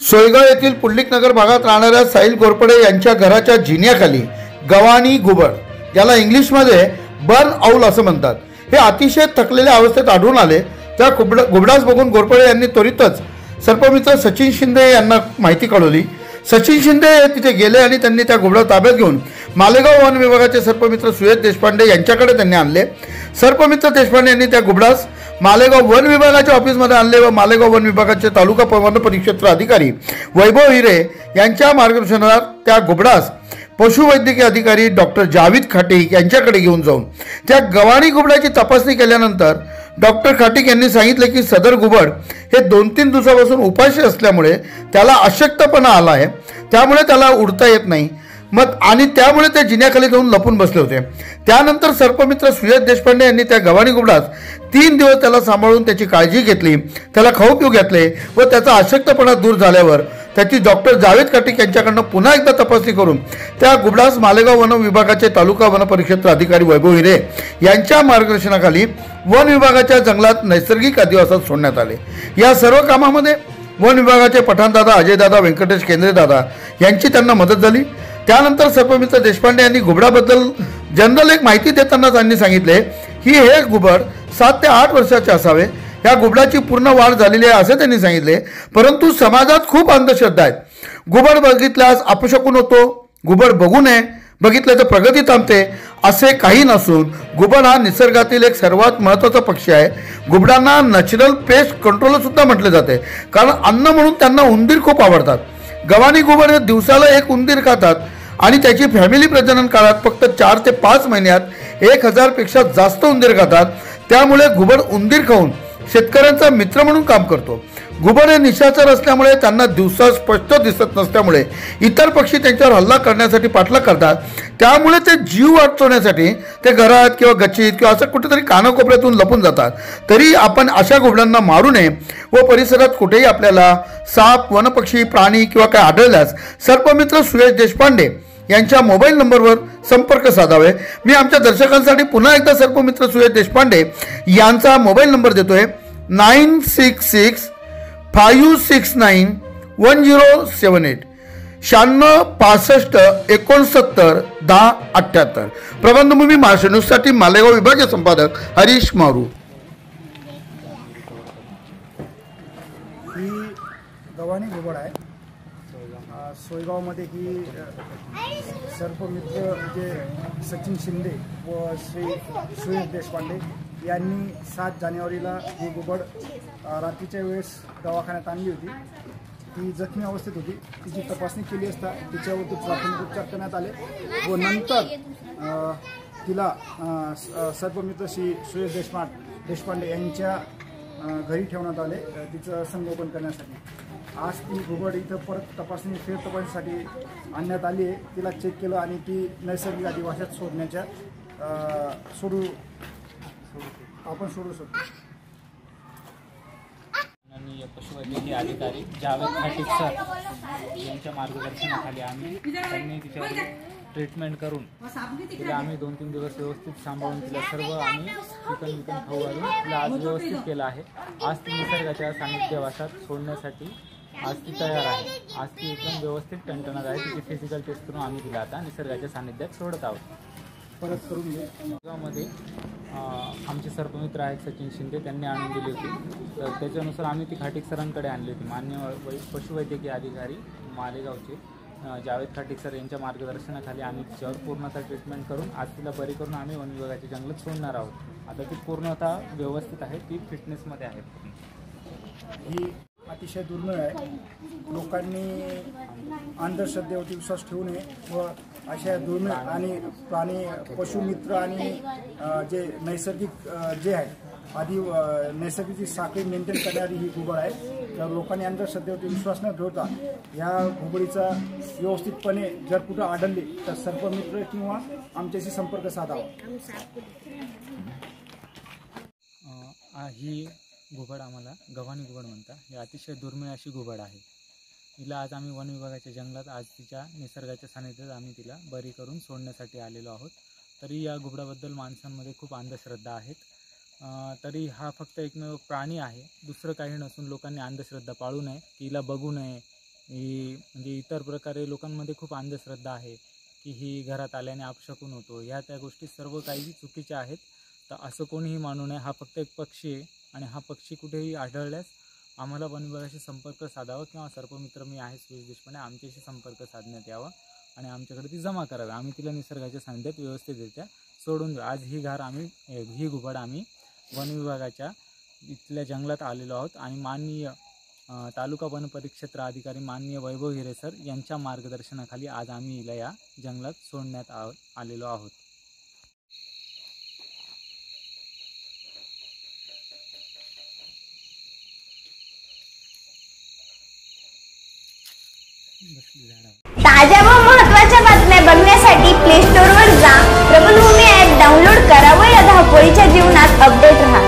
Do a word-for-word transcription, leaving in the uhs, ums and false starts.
सोयगाव येथील पुंडलिक नगर भागात राहणाऱ्या साहिल घोरपडे यांच्या घराच्या जिन्याखाली गव्हाणी घुबड, ज्याला इंग्लिशमध्ये बर्न आऊल असं म्हणतात, हे अतिशय थकलेल्या अवस्थेत आढळून आले। त्या घुबडास बघून घोरपडे यांनी त्वरितच सर्पमित्र सचिन शिंदे यांना माहिती कळवली। सचिन शिंदे तिथे गेले आणि त्यांनी त्या घुबडा ताब्यात घेऊन मालेगाव वन विभागाचे सर्पमित्र सुयश देशपांडे यांच्याकडे त्यांनी आणले। सर्पमित्र देशपांडे यांनी त्या घुबडास मालेगाव वन विभागाच्या ऑफिसमध्ये आणले व मालेगाव वन विभागाचे तालुका वन परिक्षेत्र अधिकारी वैभव हिरे यांच्या मार्गदर्शनात त्या घुबडास पशुवैद्यकीय अधिकारी डॉक्टर जावेद खाटीक यांच्याकडे घेऊन जाऊन त्या गव्हाणी घुबडाची तपासणी केल्यानंतर डॉक्टर खाटीक यांनी सांगितले की सदर घुबड हे दोन तीन दिवसापासून उपाशी असल्यामुळे त्याला अशक्तपणा आला आहे, त्यामुळे त्याला उडता येत नाही मग आणि त्यामुळे ते जिन्याखाली जाऊन लपून बसले होते। त्यानंतर सर्पमित्र सुयश देशपांडे यांनी त्या गव्हाणी घुबडास तीन दिवस त्याला सांभाळून त्याची काळजी घेतली, त्याला खाऊ पिऊ घातले व त्याचा अशक्तपणा दूर झाल्यावर त्याची डॉक्टर जावेद खाटीक यांच्याकडून पुन्हा एकदा तपासणी करून त्या घुबडास मालेगाव वन विभागाचे तालुका वन परिक्षेत्र अधिकारी वैभव हिरे यांच्या मार्गदर्शनाखाली वन विभागाच्या जंगलात नैसर्गिक अधिवासात सोडण्यात आले। या सर्व कामामध्ये वन विभागाचे पठाणदादा, अजयदादा, व्यंकटेश केंद्रेदादा यांची त्यांना मदत झाली। त्यानंतर सर्पमित्र देशपांडे यांनी घुबडाबद्दल जनरल एक माहिती देताना त्यांनी सांगितले की हे घुबड सात ते आठ वर्षाचे असावे। या घुबडाची पूर्ण वाढ झालेली आहे असे त्यांनी सांगितले, परंतु समाजात खूप अंधश्रद्धा आहेत। घुबड बघितल्यास अपशकुन होतो, घुबड बघू नये, बघितलं तर प्रगती थांबते असे काही नसून घुबड हा निसर्गातील एक सर्वात महत्त्वाचा पक्षी आहे। घुबडांना नॅचरल पेस्ट कंट्रोलर सुद्धा म्हटले जाते, कारण अन्न म्हणून त्यांना उंदीर खूप आवडतात। गव्हाणी घुबड हे दिवसाला एक उंदीर खातात आणि त्याची फॅमिली प्रजनन काळात फक्त चार ते पाच महिन्यात एक हजार पेक्षा जास्त उंदीर खातात। त्यामुळे घुबड उंदीर खाऊन शेतकऱ्यांचा मित्र म्हणून काम करतो। घुबड हे निशाचर असल्यामुळे त्यांना दिवसा स्पष्ट दिसत नसल्यामुळे इतर पक्षी त्यांच्यावर हल्ला करण्यासाठी पाठलाग करतात। त्यामुळे ते जीव वाचवण्यासाठी ते घरात किंवा गच्चीत किंवा असं कुठेतरी कानाकोपऱ्यातून लपून जातात। तरी आपण अशा घुबडांना मारू नये व परिसरात कुठेही आपल्याला साप, वनपक्षी, प्राणी किंवा काय आढळल्यास सर्पमित्र सुयश देशपांडे यांच्या मोबाईल नंबरवर संपर्क साधावे। मी आमच्या दर्शकांसाठी पुन्हा एकदा सर्पमित्र सुयश देशपांडे यांचा मोबाईल नंबर देतोय nine six six five six nine one zero seven eight शहाण्णव पासष्ट एकोणसत्तर दहा अठ्ठ्याहत्तर। प्रबंधभूमी महाराष्ट्र न्यूजसाठी मालेगाव विभागीय संपादक हरीश मारू। ही गव्हाणी घुबड आहे सोयगावमध्ये ही सर्पमित्र जे सचिन शिंदे व श्री सुयश देशपांडे यांनी सात जानेवारीला ही घुबड रात्रीच्या वेळेस दवाखान्यात आणली होती। ती जखमी अवस्थेत होती, तिची तपासणी केली असता तिच्यावरती प्राथमिक उपचार करण्यात आले व नंतर तिला सर्पमित्र श्री सुयश देशपांडे देशपांडे यांच्या घरी ठेवण्यात आले तिचं संगोपन करण्यासाठी। आज ती घुबड इथं परत तपासणी फेर तपासणीसाठी आणण्यात आली आहे। तिला चेक केलं आणि ती नैसर्गिक अधिवासात सोडण्याच्या सोडू आपण सोडू शकतो। माननीय पशुवैद्यकीय अधिकारी जावेद खाटीक सर यांच्या मार्गदर्शनाखाली आम्ही त्यांनी तिच्यावर ट्रीटमेंट करून तिला आम्ही दोन तीन दिवस व्यवस्थित सांभाळून तिला सर्व आम्ही चिकन विकन खाऊ घालून तिला आज व्यवस्थित केलं आहे। आज ती निसर्गाच्या सानिध्यवासात सोडण्यासाठी आज ती तयार आहे। आज ती एकदम व्यवस्थित टणटणत आहे। तिची फिजिकल टेस्ट करून आम्ही तिला आता निसर्गाच्या सानिध्यात सोडत आहोत। परत करून गावामध्ये आमचे सर्पमित्र आहेत सचिन शिंदे, त्यांनी आणून दिली होती, तर त्याच्यानुसार आम्ही ती खाटीक सरांकडे आणली होती। मान्य पशुवैद्यकीय अधिकारी मालेगावचे जावेद खाटीक सर यांच्या मार्गदर्शनाखाली आम्ही तिच्यावर पूर्णतः ट्रीटमेंट करून आज तिला बरी करून आम्ही वन विभागाच्या जंगलात सोडणार आहोत। आता ती पूर्णतः व्यवस्थित आहे, ती फिटनेसमध्ये आहे। ही अतिशय दुर्मिळ आहे। लोकांनी अंधश्रद्धेवरती विश्वास ठेवू नये व अशा दुर्मिळ आणि प्राणी पशुमित्र आणि जे नैसर्गिक जे आहे आधी नैसर्गिक साखळी मेंटेन करणारी ही घुबड आहे। तर लोकांनी अंधश्रद्धेवरती विश्वास न ठेवता ह्या घुबडीचा व्यवस्थितपणे जर कुठं आढळली तर सर्पमित्र किंवा आमच्याशी संपर्क साधावा। ही घुबड आम्हाला गव्हाणी घुबड म्हणतात। ही अतिशय दुर्मिळ अशी घुबड आहे। हिला आज आम्ही वन विभागाच्या जंगलात आज तिच्या निसर्गाच्या सानिध्यात आम्ही तिला बरी करून सोडण्यासाठी आलेलो आहोत। तरी या घुबडाबद्दल माणसांमध्ये खूप अंधश्रद्धा आहेत। तरी हा फक्त एकमेव प्राणी आहे, दुसरं काही नसून लोकांनी अंधश्रद्धा पाळू नये, तिला बघू नये ही म्हणजे इतर प्रकारे लोकांमध्ये खूप अंधश्रद्धा आहे की ही घरात आल्याने अपशकुन होतो, ह्या त्या गोष्टी सर्व काही चुकीच्या आहेत. तर असं कोणीही मानू नये. हा फक्त एक पक्षी आहे आणि हा पक्षी कुठेही आढळल्यास आम्हाला वन विभागाशी संपर्क साधावा किंवा सर्पमित्र मी आहे सुरेश देशपांडे आमच्याशी संपर्क साधण्यात यावा आणि आमच्याकडे ती जमा करावी. आम्ही तिला निसर्गाच्या सानिध्यात व्यवस्थितरित्या सोडून देऊ. आज ही घार आम्ही ही घुबड आम्ही वन विभागाच्या इथल्या जंगलात आलेलो आहोत आणि माननीय तालुका वन परिक्षेत्र अधिकारी माननीय वैभव हिरे सर यांच्या मार्गदर्शनाखाली आज आम्ही हिला या जंगलात सोडण्यात आ आलेलो आहोत. ताज्या व महत्त्वाच्या बातम्या बघण्यासाठी प्ले स्टोअरवर जा, प्रबलभूमी ॲप डाउनलोड करा व या धावपळीच्या जीवनात अपडेट राहा.